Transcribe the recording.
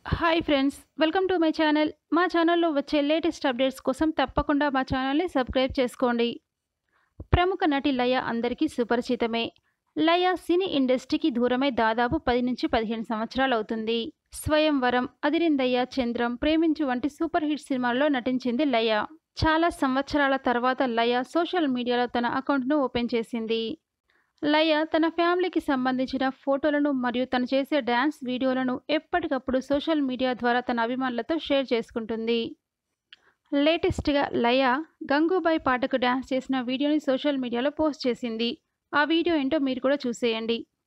Hi friends, welcome to my channel. మా ఛానల్లో వచ్చే లేటెస్ట్ అప్డేట్స్ కోసం తప్పకుండా మా ఛానల్ని సబ్స్క్రైబ్ చేసుకోండి. ప్రముఖ నటి లయ అందరికీ సుపరిచితమే. లయ సినీ ఇండస్ట్రీకి దూరమై దాదాపు 10 నుంచి 15 సంవత్సరాలవుతుంది. స్వయంవరం, అదిరిందయ్య, చంద్రం, ప్రేమించు వంటి సూపర్ హిట్ సినిమాల్లో నటించింది లయ. చాలా సంవత్సరాల తర్వాత లయ సోషల్ మీడియాలో తన అకౌంట్ను ఓపెన్ చేసింది. లయ తన ఫ్యామిలీకి సంబంధించిన ఫోటోలను మరియు తను చేసే డ్యాన్స్ వీడియోలను ఎప్పటికప్పుడు సోషల్ మీడియా ద్వారా తన అభిమానులతో షేర్ చేసుకుంటుంది. లేటెస్ట్గా లయ గంగూబాయ్ పాటకు డ్యాన్స్ చేసిన వీడియోని సోషల్ మీడియాలో పోస్ట్ చేసింది. ఆ వీడియో ఏంటో మీరు కూడా చూసేయండి.